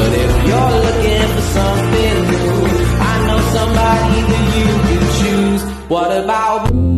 But if you're looking for something new, I know somebody that you can choose. What about